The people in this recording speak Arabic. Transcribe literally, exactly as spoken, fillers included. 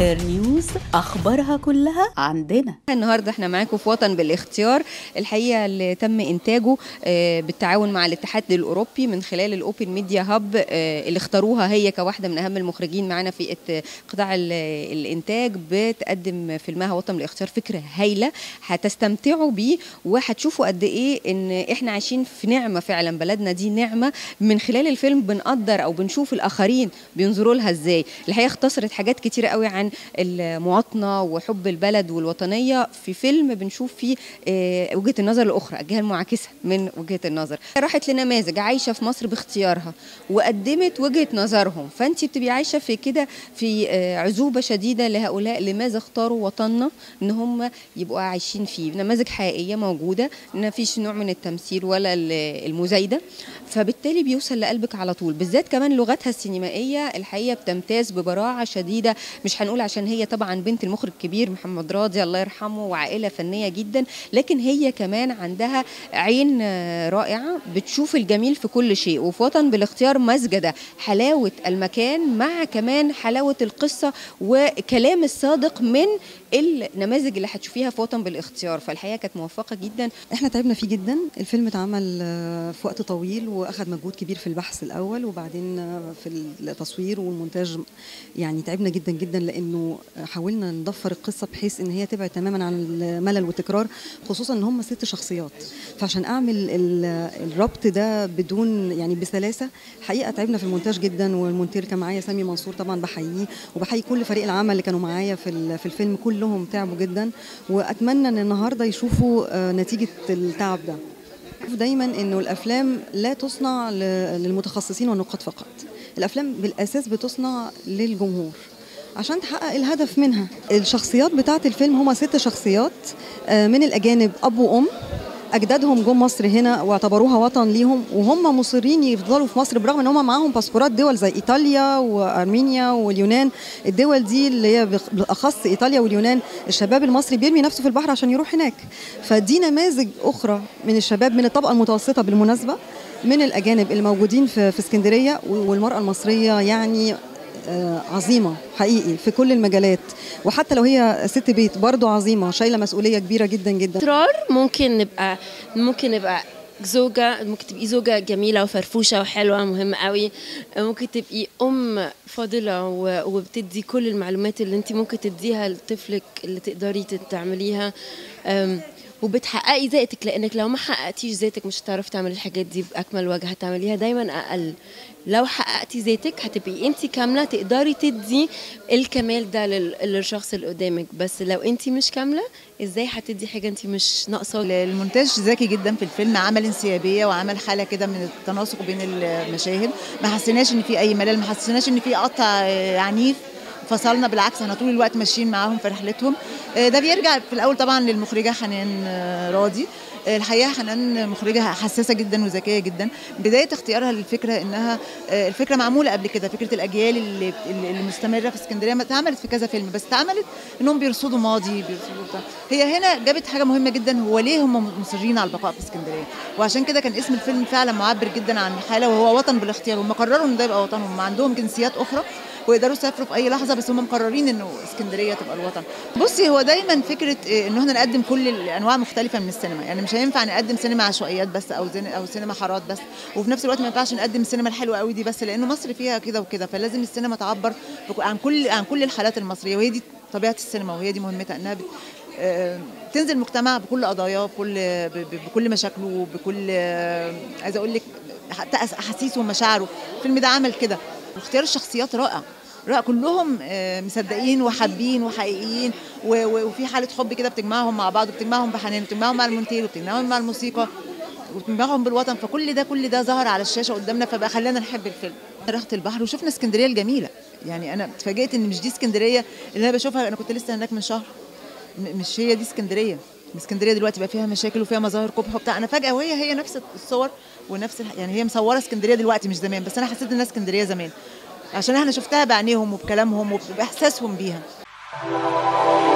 هير نيوز، أخبارها كلها عندنا. النهارده احنا معاكم في وطن بالاختيار، الحقيقه اللي تم انتاجه بالتعاون مع الاتحاد الاوروبي من خلال الاوبن ميديا هاب اللي اختاروها هي كواحده من اهم المخرجين معانا في قطاع الانتاج. بتقدم فيلمها وطن بالاختيار فكره هايله هتستمتعوا بيه وهتشوفوا قد ايه ان احنا عايشين في نعمه فعلا، بلدنا دي نعمه. من خلال الفيلم بنقدر او بنشوف الاخرين بينظروا لها ازاي. الحقيقه اختصرت حاجات كتيره قوي عن المواطنه وحب البلد والوطنيه في فيلم بنشوف فيه وجهه النظر الاخرى، الجهه المعاكسه من وجهه النظر. راحت لنماذج عايشه في مصر باختيارها وقدمت وجهه نظرهم، فانت بتبقي عايشه في كده في عزوبه شديده لهؤلاء لماذا اختاروا وطننا ان هم يبقوا عايشين فيه. نماذج حقيقيه موجوده، ما فيش نوع من التمثيل ولا المزايده، فبالتالي بيوصل لقلبك على طول. بالذات كمان لغتها السينمائيه الحقيقه بتمتاز ببراعه شديده، مش هنقول عشان هي طبعا بنت المخرج الكبير محمد راضي الله يرحمه وعائله فنيه جدا، لكن هي كمان عندها عين رائعه بتشوف الجميل في كل شيء. وفي وطن بالاختيار مسجده حلاوه المكان مع كمان حلاوه القصه وكلام الصادق من النماذج اللي هتشوفيها في وطن بالاختيار. فالحقيقه كانت موفقه جدا، احنا تعبنا فيه جدا. الفيلم اتعمل في وقت طويل واخد مجهود كبير في البحث الاول وبعدين في التصوير والمونتاج، يعني تعبنا جدا جدا لانه حاولنا نضفر القصه بحيث ان هي تبعد تماما عن الملل والتكرار، خصوصا ان هم ست شخصيات. فعشان اعمل الربط ده بدون يعني بسلاسه، حقيقه تعبنا في المونتاج جدا. والمونتير كان معايا سامي منصور، طبعا بحييه وبحيي كل فريق العمل اللي كانوا معايا في في الفيلم، كلهم تعبوا جدا. واتمنى ان النهارده يشوفوا نتيجه التعب ده. دايما انه الافلام لا تصنع للمتخصصين والنقاد فقط، الافلام بالاساس بتصنع للجمهور عشان تحقق الهدف منها. الشخصيات بتاعه الفيلم هما ست شخصيات من الاجانب، اب وام، اجدادهم جم مصر هنا واعتبروها وطن ليهم، وهم مصرين يفضلوا في مصر برغم ان هم معاهم باسبورات دول زي ايطاليا وارمينيا واليونان. الدول دي اللي هي بالاخص ايطاليا واليونان، الشباب المصري بيرمي نفسه في البحر عشان يروح هناك. فدي نماذج اخرى من الشباب من الطبقه المتوسطه بالمناسبه من الاجانب اللي موجودين في في اسكندريه. والمراه المصريه يعني عظيمة حقيقي في كل المجالات، وحتى لو هي ست بيت برضو عظيمة، شايلة مسؤولية كبيرة جدا جدا. اصرار ممكن نبقى ممكن نبقى زوجة، ممكن تبقي زوجة جميلة وفرفوشة وحلوة مهمة قوي، ممكن تبقي أم فاضلة وبتدي كل المعلومات اللي انت ممكن تديها لطفلك اللي تقدري تعمليها، وبتحققي ذاتك، لانك لو ما حققتيش ذاتك مش هتعرفي تعملي الحاجات دي باكمل وجه، هتعمليها دايما اقل. لو حققتي ذاتك هتبقي انت كامله، تقدري تدي الكمال ده للشخص اللي قدامك. بس لو انت مش كامله ازاي هتدي حاجه انت مش ناقصه؟ المونتاج ذكي جدا في الفيلم، عمل انسيابيه وعمل حاله كده من التناسق بين المشاهد، ما حسيناش ان في اي ملل، ما حسيناش ان في قطع عنيف فصلنا، بالعكس احنا طول الوقت ماشيين معاهم في رحلتهم. ده بيرجع في الاول طبعا للمخرجه حنان راضي. الحقيقه حنان مخرجه حساسه جدا وذكيه جدا. بدايه اختيارها للفكره انها الفكره معموله قبل كده، فكره الاجيال اللي اللي مستمره في اسكندريه اتعملت في كذا فيلم، بس اتعملت انهم بيرصدوا ماضي بيرصدوا بتاع. هي هنا جابت حاجه مهمه جدا، هو ليه هم مصرين على البقاء في اسكندريه، وعشان كده كان اسم الفيلم فعلا معبر جدا عن الحاله، وهو وطن بالاختيار. هم قرروا ان ده يبقى وطنهم، عندهم جنسيات اخرى ويقدروا يسافروا في اي لحظه، بس هم مقررين انه اسكندريه تبقى الوطن. بصي هو دايما فكره ان احنا نقدم كل الانواع مختلفه من السينما، يعني مش هينفع نقدم سينما عشوائيات بس او او سينما حارات بس، وفي نفس الوقت ما ينفعش نقدم السينما الحلوه قوي دي بس، لانه مصر فيها كده وكده. فلازم السينما تعبر عن كل عن كل الحالات المصريه، وهي دي طبيعه السينما وهي دي مهمتها، انها تنزل المجتمع بكل قضاياه، بكل بكل مشاكله، بكل عايزه اقول لك حتى احاسيسه ومشاعره. الفيلم ده عمل كده. واختيار الشخصيات رائع رائع، كلهم مصدقين وحابين وحقيقيين، وفي حاله حب كده بتجمعهم مع بعض، وبتجمعهم بحنان، وبتجمعهم مع المونتير، وبتجمعهم مع الموسيقى، وبتجمعهم بالوطن. فكل ده كل ده ظهر على الشاشه قدامنا، فبقى خلانا نحب الفيلم. رحت البحر وشفنا اسكندريه الجميله، يعني انا اتفاجئت ان مش دي اسكندريه اللي انا بشوفها. انا كنت لسه هناك من شهر، مش هي دي اسكندريه. اسكندريه دلوقتي بقى فيها مشاكل وفيها مظاهر قبح وبتاع. انا فجاه وهي هي نفس الصور ونفس يعني هي مصوره اسكندريه دلوقتي مش زمان، بس انا حسيت انها اسكندريه زمان عشان احنا شفتها بعينيهم وبكلامهم وباحساسهم بيها.